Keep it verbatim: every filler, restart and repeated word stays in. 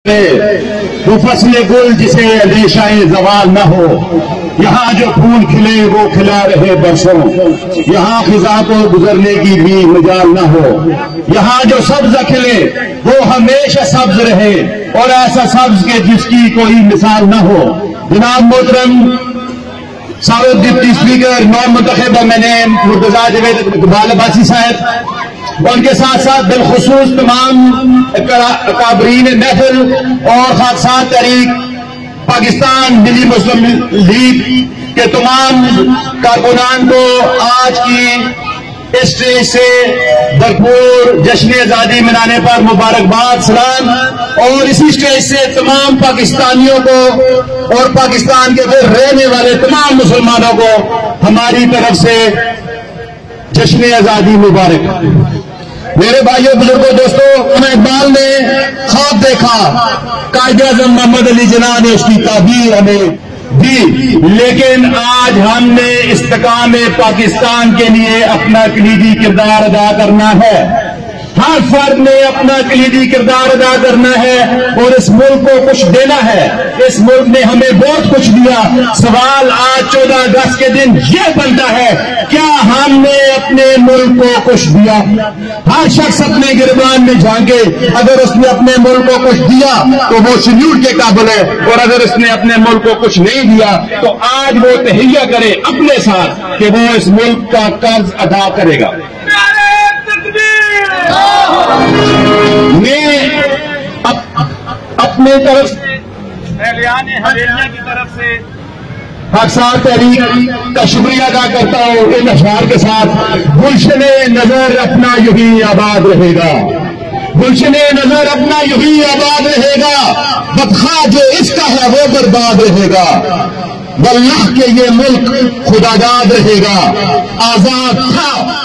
وہ فصل گل جسے اندیشہ زوال نہ ہو، یہاں جو پھول کھلے وہ کھلا رہے برسوں، یہاں خزاں کو گزرنے کی بھی مجال نہ ہو، یہاں جو سبز کھلے وہ ہمیشہ سبز رہے اور ایسا سبز کے جس کی کوئی مثال نہ ہو۔ جناب محترم سابق ڈپٹی اسپیکر نون منتخب میں نے مرتضیٰ جاوید اقبال عباسی صاحب، ان کے ساتھ ساتھ بالخصوص تمام اکابرین محفل اور خاصات تحریک پاکستان ملی مسلم لیگ کے تمام کارکنان کو آج کی اس اسٹیج سے بھرپور جشن آزادی منانے پر مبارکباد، سلام، اور اسی اسٹیج سے تمام پاکستانیوں کو اور پاکستان کے پھر رہنے والے تمام مسلمانوں کو ہماری طرف سے جشن آزادی مبارک۔ میرے بھائیوں بزرگوں دوستوں، علامہ اقبال نے خواب دیکھا، قائد اعظم محمد علی جناح نے اس کی تعبیر ہمیں دی، لیکن آج ہم نے استحکام پاکستان کے لیے اپنا کلیدی کردار ادا کرنا ہے۔ ہر فرد نے اپنا کلیدی کردار ادا کرنا ہے اور اس ملک کو کچھ دینا ہے۔ اس ملک نے ہمیں بہت کچھ دیا۔ سوال آج چودہ اگست کے دن یہ بنتا ہے، کیا ہم نے اپنے ملک کو کچھ دیا؟ ہر شخص اپنے گریبان میں جھانکے، اگر اس نے اپنے ملک کو کچھ دیا تو وہ سلیوٹ کے قابل ہے، اور اگر اس نے اپنے ملک کو کچھ نہیں دیا تو آج وہ تہیہ کرے اپنے ساتھ کہ وہ اس ملک کا قرض ادا کرے گا۔ میں اپنے طرف کی طرف سے خاصات تحریک کا شکریہ ادا کرتا ہوں۔ ان اشعار کے ساتھ گلشن نظر اپنا یہی آباد رہے گا، گلشن نظر اپنا یہی آباد رہے گا، بدخواہ جو اس کا ہے وہ برباد رہے گا، واللہ کہ یہ ملک خدا داد رہے گا، آزاد تھا